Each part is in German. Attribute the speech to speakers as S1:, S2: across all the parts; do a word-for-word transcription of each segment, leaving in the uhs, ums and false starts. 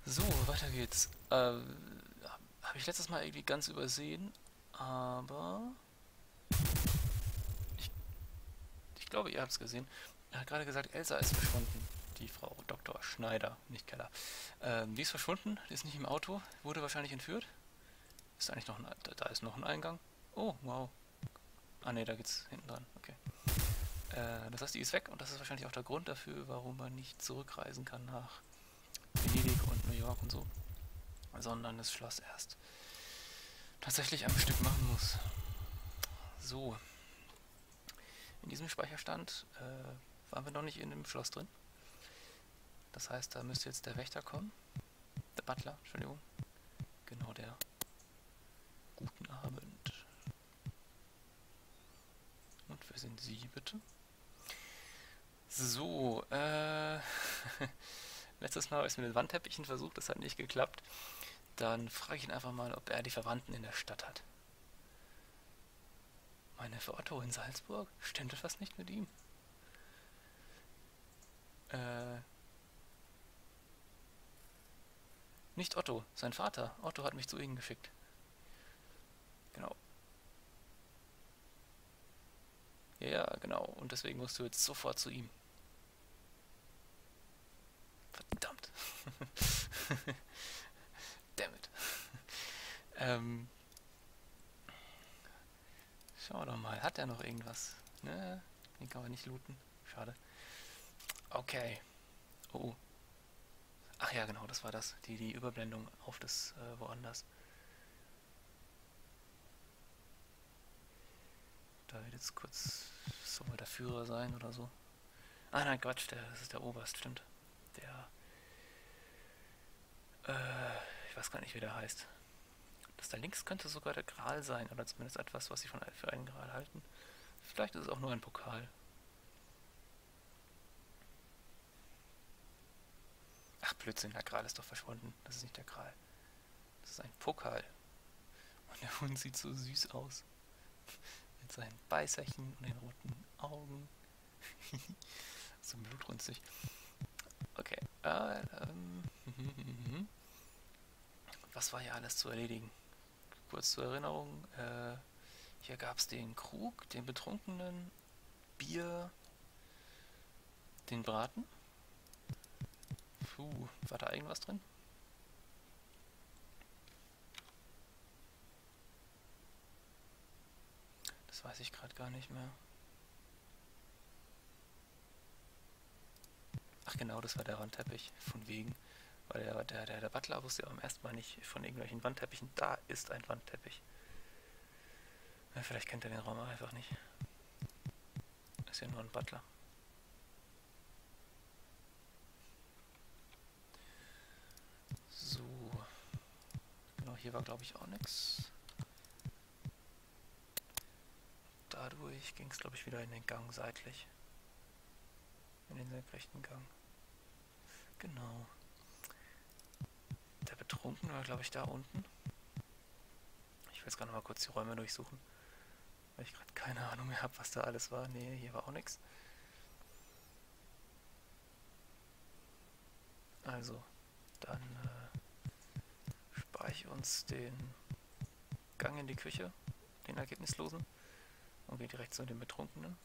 S1: So, weiter geht's. Äh, habe ich letztes Mal irgendwie ganz übersehen, aber ich, ich glaube, ihr habt es gesehen. Er hat gerade gesagt, Elsa ist verschwunden. Die Frau Doktor Schneider, nicht Keller. Ähm, die ist verschwunden, die ist nicht im Auto, wurde wahrscheinlich entführt. Ist eigentlich noch ein, da da ist noch ein Eingang. Oh, wow. Ah ne, da geht's hinten dran. Okay. Äh, das heißt, die ist weg und das ist wahrscheinlich auch der Grund dafür, warum man nicht zurückreisen kann nach Venedig und New York und so, sondern das Schloss erst tatsächlich am Stück machen muss. So, in diesem Speicherstand äh, waren wir noch nicht in dem Schloss drin. Das heißt, da müsste jetzt der Wächter kommen. Der Butler, Entschuldigung. Genau der. Guten Abend. Und wer sind Sie bitte? So, äh. letztes Mal habe ich es mit den Wandteppichen versucht, das hat nicht geklappt. Dann frage ich ihn einfach mal, ob er die Verwandten in der Stadt hat. Meine für Otto in Salzburg? Stimmt etwas nicht mit ihm? Äh, nicht Otto, sein Vater. Otto hat mich zu Ihnen geschickt. Genau. Ja, ja, genau. Und deswegen musst du jetzt sofort zu ihm. Verdammt. Dammit. Ähm, schauen wir doch mal. Hat er noch irgendwas? Ne, den kann man nicht looten. Schade. Okay. Oh, oh. Ach ja, genau, das war das. Die, die Überblendung auf das äh, woanders. Da wird jetzt kurz, soll der Führer sein oder so. Ah nein, Quatsch, der, das ist der Oberst, stimmt. Der, äh, ich weiß gar nicht, wie der heißt. Das da links könnte sogar der Gral sein, oder zumindest etwas, was sie von, für einen Gral halten. Vielleicht ist es auch nur ein Pokal. Ach Blödsinn, der Gral ist doch verschwunden. Das ist nicht der Gral. Das ist ein Pokal. Und der Hund sieht so süß aus. Mit seinen Beißerchen und den roten Augen. So blutrünstig. Okay. Äh, ähm, was war hier alles zu erledigen? Kurz zur Erinnerung. Äh, hier gab es den Krug, den Betrunkenen, Bier, den Braten. Puh, war da irgendwas drin? Das weiß ich gerade gar nicht mehr. Ach genau, das war der Wandteppich, von wegen. Weil der, der, der, der Butler wusste ja beim ersten Mal nicht von irgendwelchen Wandteppichen. Da ist ein Wandteppich. Ja, vielleicht kennt er den Raum einfach nicht. Ist ja nur ein Butler. So. Genau, hier war glaube ich auch nichts. Dadurch ging es glaube ich wieder in den Gang seitlich. In den senkrechten Gang. Genau. Der Betrunkene war glaube ich da unten. Ich will jetzt gerade mal kurz die Räume durchsuchen. Weil ich gerade keine Ahnung mehr habe, was da alles war. Nee, hier war auch nichts. Also, dann äh, spare ich uns den Gang in die Küche, den Ergebnislosen, und gehe direkt zu den Betrunkenen.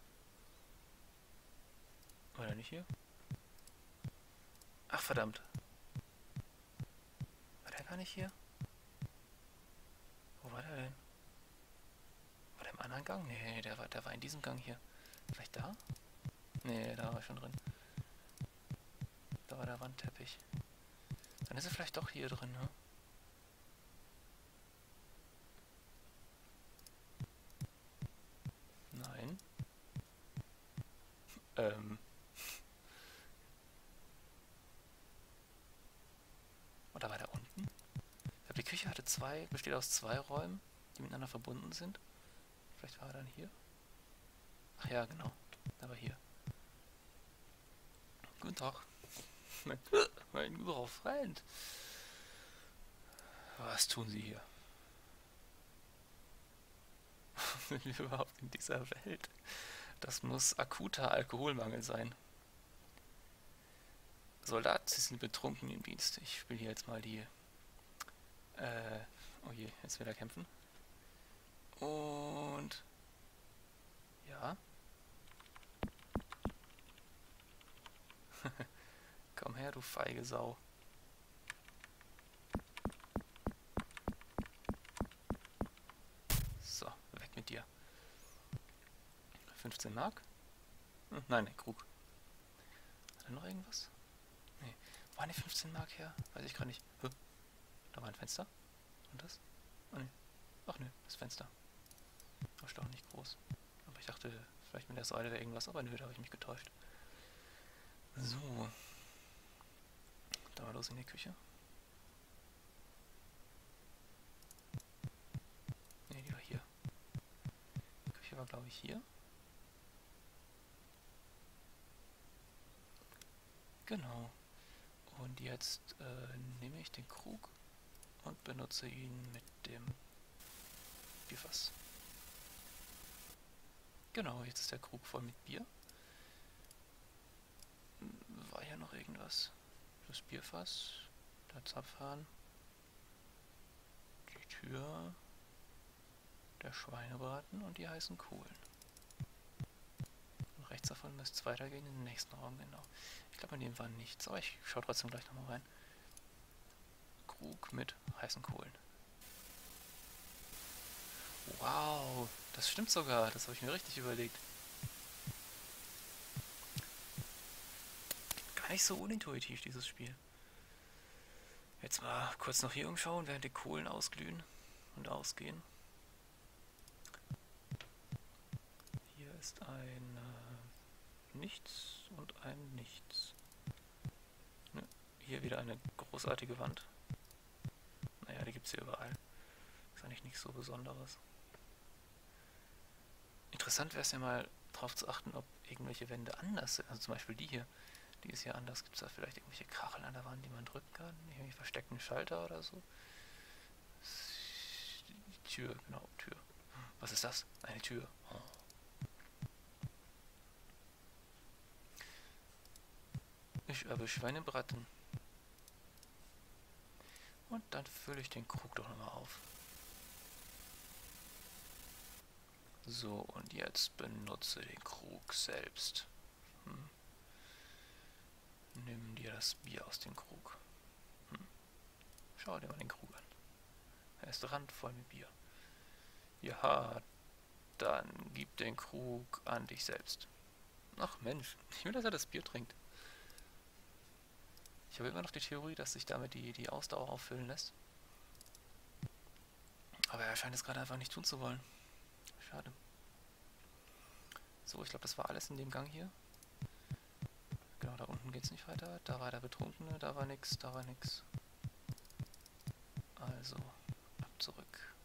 S1: War der nicht hier? Ach verdammt. War der gar nicht hier? Wo war der denn? War der im anderen Gang? Nee, der war, der war in diesem Gang hier. Vielleicht da? Nee, da war er schon drin. Da war der Wandteppich. Dann ist er vielleicht doch hier drin, ne? Nein. Ähm. Oder war der unten? Ich glaube, die Küche hatte zwei, besteht aus zwei Räumen, die miteinander verbunden sind. Vielleicht war er dann hier? Ach ja, genau. Der war hier. Guten Tag. Mein, mein guter Freund. Was tun Sie hier? Sind wir überhaupt in dieser Welt? Das muss akuter Alkoholmangel sein. Soldat, Sie sind betrunken im Dienst. Ich spiele hier jetzt mal die... Äh, oh je, jetzt will er kämpfen. Und... Ja. Komm her, du feige Sau. So, weg mit dir. fünfzehn Mark? Hm, nein, nee, Krug. Hat er noch irgendwas? Nee. Wo waren die fünfzehn Mark her? Weiß ich gerade nicht. Huh. Da war ein Fenster. Und das? Oh nee. Ach nee, das Fenster. Erstaunlich groß. Aber ich dachte, vielleicht mit der Säule wäre irgendwas, aber nö, da habe ich mich getäuscht. So. Da mal los in die Küche. Ne, die war hier. Die Küche war, glaube ich, hier. Genau. Und jetzt äh, nehme ich den Krug und benutze ihn mit dem Bierfass. Genau, jetzt ist der Krug voll mit Bier. War hier noch irgendwas? Das Bierfass, der Zapfhahn, die Tür, der Schweinebraten und die heißen Kohlen. Und rechts davon müsste es weitergehen in den nächsten Raum, genau. Ich glaube, in dem war nichts, aber ich schaue trotzdem gleich nochmal rein. Krug mit heißen Kohlen. Wow, das stimmt sogar, das habe ich mir richtig überlegt. Gar nicht so unintuitiv, dieses Spiel. Jetzt mal kurz noch hier umschauen, während die Kohlen ausglühen und ausgehen. Hier ist ein äh, Nichts und ein Nichts. Ne, hier wieder eine großartige Wand. Naja, die gibt es hier überall. Ist eigentlich nichts so Besonderes. Interessant wäre es ja mal darauf zu achten, ob irgendwelche Wände anders sind. Also zum Beispiel die hier. Die ist hier anders. Gibt es da vielleicht irgendwelche Kacheln an der Wand, die man drücken kann? Irgendwie versteckten Schalter oder so? Die Tür, genau, Tür. Was ist das? Eine Tür. Oh. Ich habe Schweinebraten. Und dann fülle ich den Krug doch nochmal auf. So, und jetzt benutze den Krug selbst. Hm. Nimm dir das Bier aus dem Krug. Hm. Schau dir mal den Krug an. Er ist randvoll mit Bier. Ja, dann gib den Krug an dich selbst. Ach Mensch, ich will, dass er das Bier trinkt. Ich habe immer noch die Theorie, dass sich damit die, die Ausdauer auffüllen lässt. Aber er scheint es gerade einfach nicht tun zu wollen. Schade. So, ich glaube, das war alles in dem Gang hier. Genau, da unten geht es nicht weiter. Da war der Betrunkene, da war nix, da war nix. Also, ab zurück.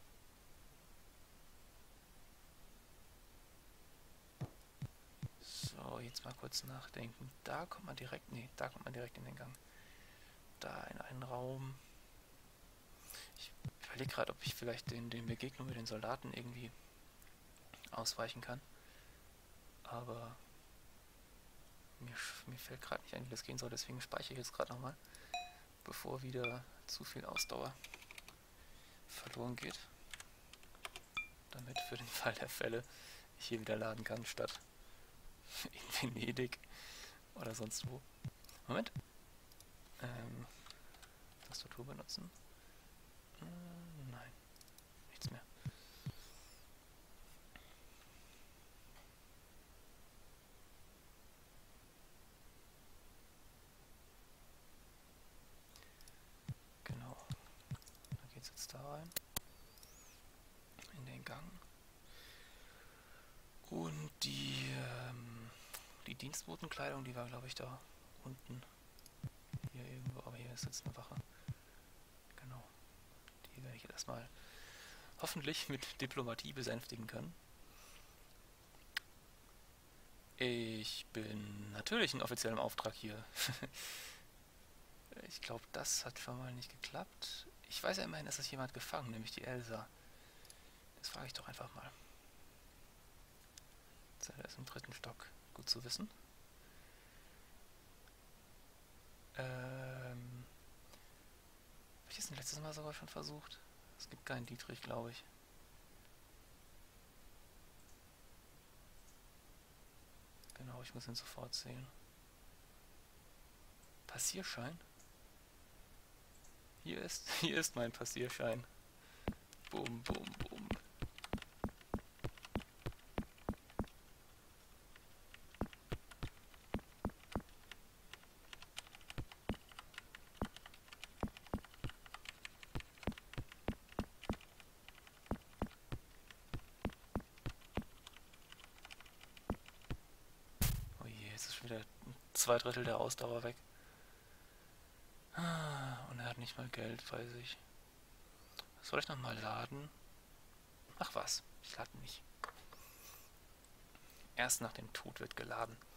S1: So, jetzt mal kurz nachdenken. Da kommt man direkt, nee, da kommt man direkt in den Gang. Da in einen Raum. Ich überlege gerade, ob ich vielleicht den, den Begegnung mit den Soldaten irgendwie ausweichen kann. Aber mir, mir fällt gerade nicht ein, wie das gehen soll, deswegen speichere ich jetzt gerade nochmal, bevor wieder zu viel Ausdauer verloren geht. Damit für den Fall der Fälle ich hier wieder laden kann, statt in Venedig oder sonst wo. Moment. Ähm, Tastatur benutzen. Äh, nein, nichts mehr. Genau. Da geht es jetzt da rein. In den Gang. Und die, ähm, die Dienstbotenkleidung, die war, glaube ich, da unten. Hier irgendwo, aber hier ist jetzt eine Wache. Genau. Die werde ich jetzt erstmal hoffentlich mit Diplomatie besänftigen können. Ich bin natürlich in offiziellem Auftrag hier. Ich glaube, das hat schon mal nicht geklappt. Ich weiß ja immerhin, es ist jemand gefangen, nämlich die Elsa. Das frage ich doch einfach mal. Zelle ist im dritten Stock. Gut zu wissen. Ähm... Habe ich das letztes Mal sogar schon versucht? Es gibt keinen Dietrich, glaube ich. Genau, ich muss ihn sofort sehen. Passierschein? Hier ist, hier ist mein Passierschein. Bum, bum, bum. Oh je, jetzt ist schon wieder zwei Drittel der Ausdauer weg. Ah, und er hat nicht mal Geld, weiß ich. Soll ich nochmal laden? Ach was, ich lade nicht. Erst nach dem Tod wird geladen.